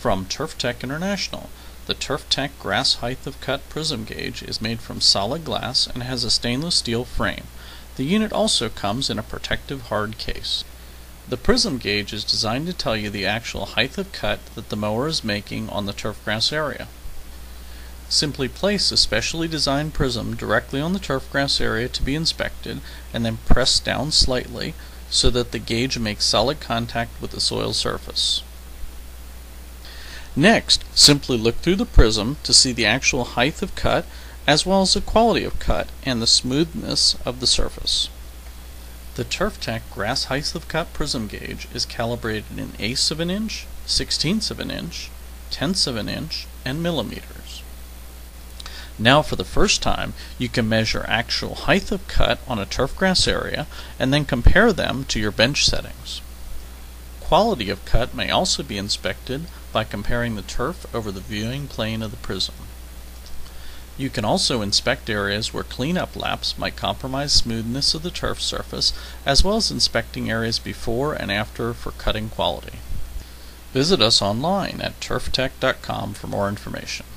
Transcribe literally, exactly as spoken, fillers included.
From Turf-Tec International, the Turf-Tec Grass Height of Cut Prism Gauge is made from solid glass and has a stainless steel frame. The unit also comes in a protective hard case. The Prism Gauge is designed to tell you the actual height of cut that the mower is making on the turfgrass area. Simply place a specially designed prism directly on the turfgrass area to be inspected, and then press down slightly so that the gauge makes solid contact with the soil surface. Next, simply look through the prism to see the actual height of cut as well as the quality of cut and the smoothness of the surface. The Turf-Tec Grass Height of Cut Prism Gauge is calibrated in eighths of an inch, sixteenths of an inch, tenths of an inch, and millimeters. Now for the first time, you can measure actual height of cut on a turfgrass area and then compare them to your bench settings. Quality of cut may also be inspected by comparing the turf over the viewing plane of the prism. You can also inspect areas where cleanup laps might compromise smoothness of the turf surface, as well as inspecting areas before and after for cutting quality. Visit us online at turf tec dot com for more information.